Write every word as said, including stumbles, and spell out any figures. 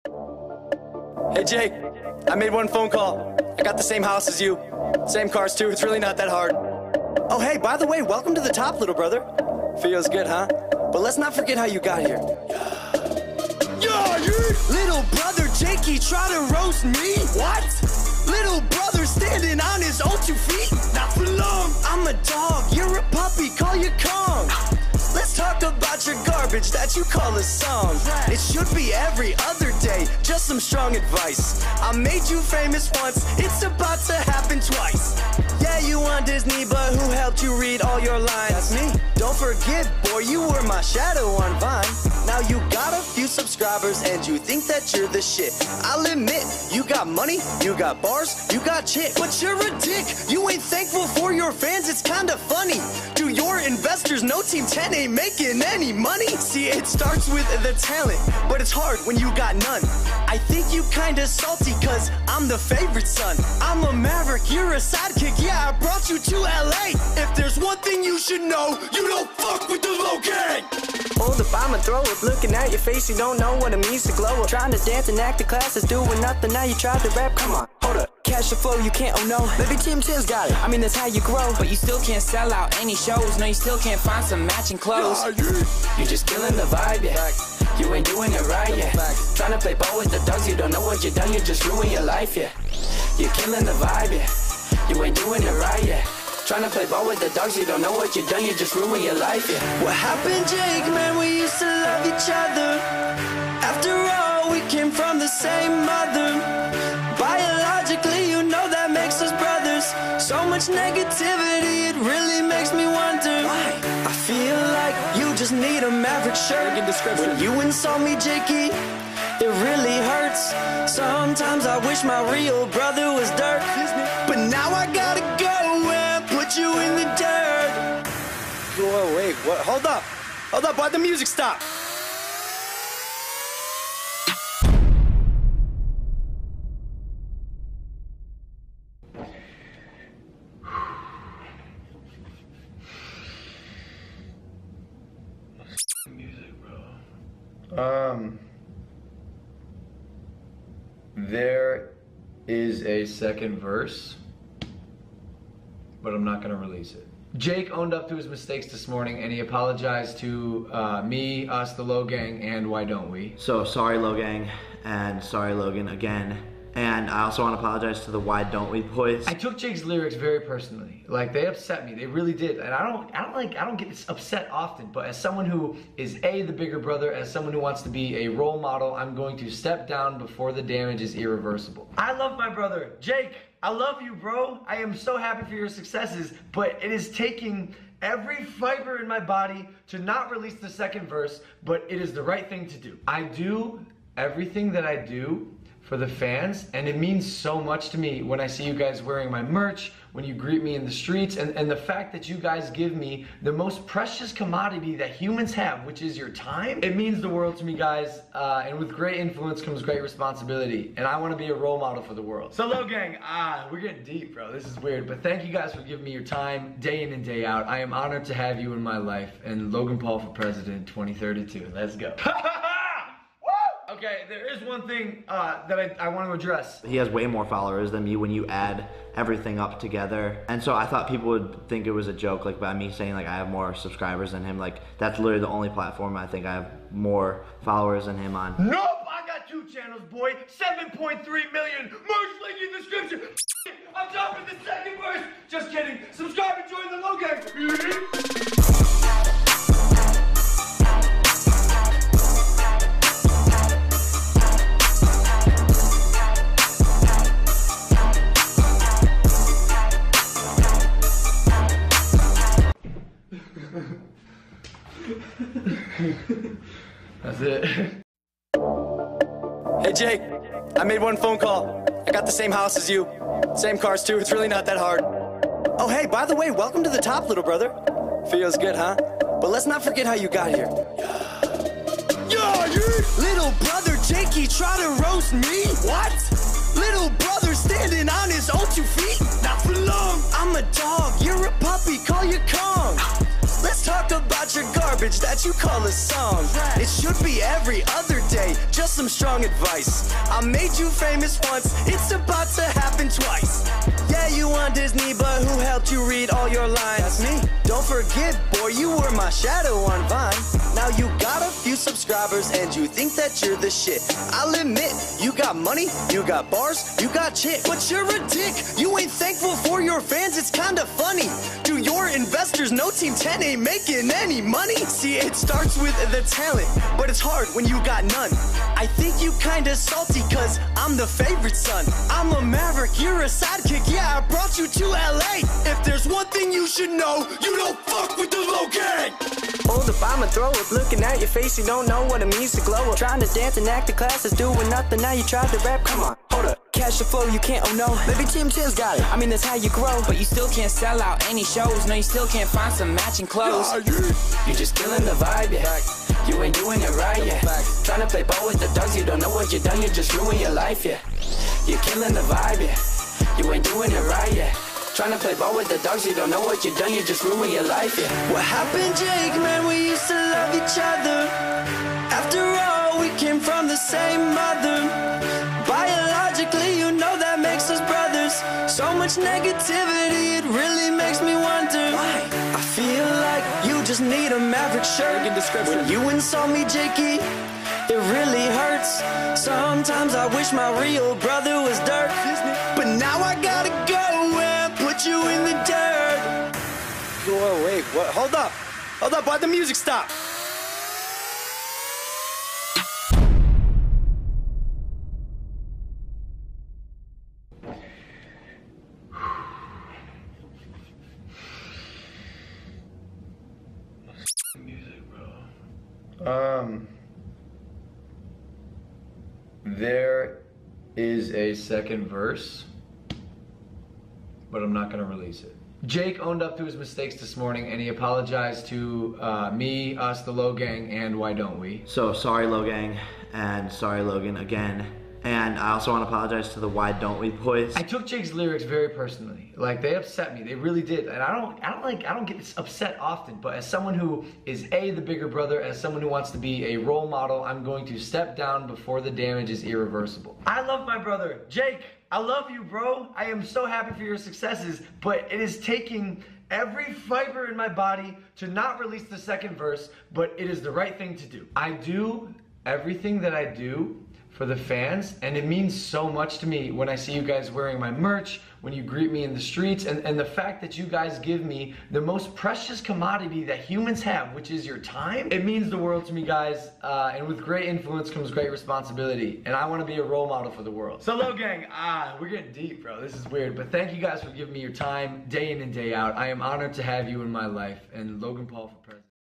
Hey Jake, I made one phone call. I got the same house as you. Same cars too, it's really not that hard. Oh hey, by the way, welcome to the top, little brother. Feels good, huh? But let's not forget how you got here. Yeah, yeah. Little brother Jakey try to roast me? What? Little brother standing on his own two feet? Not for long. I'm a dog, you're a puppy, call you Kong. Let's talk about your garbage that you call a song. It should be every other day, just some strong advice. I made you famous once, it's about to happen twice. Yeah, you on Disney, but who helped you read all your lines? That's me. Don't forget, boy, you were my shadow on Vine. Now you got a few subscribers and you think that you're the shit. I'll admit, you got money, you got bars, you got chick. But you're a dick, you ain't thankful for your fans, it's kinda funny. Do your investors know Team ten ain't making any money? See, it starts with the talent, but it's hard when you got none. I think you kinda salty cause I'm the favorite son. I'm a maverick, you're a sidekick, yeah, I brought you to L A. If there's one thing you should know, you don't fuck with the Logan. Hold up, I'ma throw it. Looking at your face, you don't know what it means to glow up. Trying to dance and act in classes, doing nothing, now you tried to rap, come on. Hold up, catch the flow, you can't, oh no. Maybe Team ten's got it, I mean that's how you grow. But you still can't sell out any shows, no you still can't find some matching clothes. You just killing the vibe, yeah. You ain't doing it right, yeah. Trying to play ball with the dogs, you don't know what you done, you just ruin your life, yeah. You're killing the vibe, yeah. You ain't doing it right, yeah. Trying to play ball with the dogs, you don't know what you done, you just ruin your life, yeah. What happened, Jake, man, we used to love each other. After all, we came from the same mother. Biologically, you know that makes us brothers. So much negativity, it really makes me wonder why. I feel like you just need a maverick shirt. When you insult me, Jakey, it really hurts. Sometimes I wish my real brother was dirt. But now I gotta go and put you in the dirt. Whoa, wait, what? Hold up. Hold up, why'd the music stop? Music, bro. Um, there is a second verse, but I'm not gonna release it. Jake owned up to his mistakes this morning and he apologized to uh, me, us, the Low Gang, and Why Don't We? So sorry Logan, and sorry Logan again. And I also want to apologize to the Why Don't We boys. I took Jake's lyrics very personally. Like, they upset me, they really did. And I don't, I don't like, I don't get upset often, but as someone who is A, the bigger brother, as someone who wants to be a role model, I'm going to step down before the damage is irreversible. I love my brother, Jake. I love you, bro. I am so happy for your successes, but it is taking every fiber in my body to not release the second verse, but it is the right thing to do. I do everything that I do for the fans, and it means so much to me when I see you guys wearing my merch, when you greet me in the streets, and, and the fact that you guys give me the most precious commodity that humans have, which is your time. It means the world to me, guys, uh, and with great influence comes great responsibility, and I want to be a role model for the world. So Low Gang, ah, we're getting deep, bro, this is weird, but thank you guys for giving me your time, day in and day out. I am honored to have you in my life, and Logan Paul for president twenty thirty-two, let's go. Okay, there is one thing uh, that I, I want to address. He has way more followers than me when you add everything up together. And so I thought people would think it was a joke, like by me saying like I have more subscribers than him. Like that's literally the only platform I think I have more followers than him on. Nope, I got two channels, boy. seven point three million. Merch link in the description. On top of the second verse. Just kidding. Subscribe and join the Low Gang. That's it. Hey Jake, I made one phone call. I got the same house as you. Same cars too, it's really not that hard. Oh hey, by the way, welcome to the top, little brother. Feels good, huh? But let's not forget how you got here. Yeah, yeah. Little brother Jakey try to roast me? What? Little brother standing on his own two feet? Not for long. I'm a dog, you're a puppy, call you Kong. Let's Let's talk about your garbage that you call a song. It should be every other day, just some strong advice. I made you famous once, it's about to happen twice. Yeah, you on Disney, but who helped you read all your lines? That's me. Don't forget, boy, you were my shadow on Vine. Now you got a few subscribers and you think that you're the shit. I'll admit, you got money, you got bars, you got chick, but you're a dick. You ain't thankful for your fans, it's kinda funny. Do your investors know Team ten ain't making any money? See, it starts with the talent, but it's hard when you got none. I think you kinda salty cause I'm the favorite son. I'm a maverick, you're a sidekick, yeah, I brought you to L A. If there's one thing you should know, you don't fuck with the Logan. Hold up, I'ma throw up. Looking at your face, you don't know what it means to glow up. Trying to dance and act the classes, doing nothing. Now you tried to rap, come on, hold up. Catch the flow, you can't, oh no. Maybe Team ten's got it, I mean that's how you grow. But you still can't sell out any shows. No, you still can't find some matching clothes. You're just killing the vibe, yeah. You ain't doing it right, yeah. Trying to play ball with the dogs, you don't know what you done, you just ruin your life, yeah. You're killing the vibe, yeah. You ain't doing it right, yeah. Trying to play ball with the dogs, you don't know what you done, you just ruin your life, yeah. What happened, Jake, man, we used to love each other. After all, we came from the same mother. Biologically, you know that makes us brothers. So much negativity, it really makes me wonder why. I feel like you just need a Maverick shirt. When you insult me, Jakey, it really hurts. Sometimes I wish my real brother was dirt, but now I gotta go and put you in the dirt. Whoa, wait, what? Hold up. Hold up, why'd the music stop? Music, bro. Um, there is a second verse, but I'm not gonna release it. Jake owned up to his mistakes this morning and he apologized to uh, me, us, the Low Gang, and Why Don't We? So sorry, Logan, and sorry, Logan, again. And I also want to apologize to the Why Don't We boys. I took Jake's lyrics very personally. Like, they upset me. They really did. And I don't I don't like I don't get upset often, but as someone who is A, the bigger brother, as someone who wants to be a role model, I'm going to step down before the damage is irreversible. I love my brother. Jake, I love you, bro. I am so happy for your successes, but it is taking every fiber in my body to not release the second verse, but it is the right thing to do. I do everything that I do for the fans, and it means so much to me when I see you guys wearing my merch, when you greet me in the streets, and, and the fact that you guys give me the most precious commodity that humans have, which is your time. It means the world to me, guys, uh, and with great influence comes great responsibility, and I want to be a role model for the world. So, Low Gang, ah, we're getting deep, bro. This is weird, but thank you guys for giving me your time day in and day out. I am honored to have you in my life, and Logan Paul for president.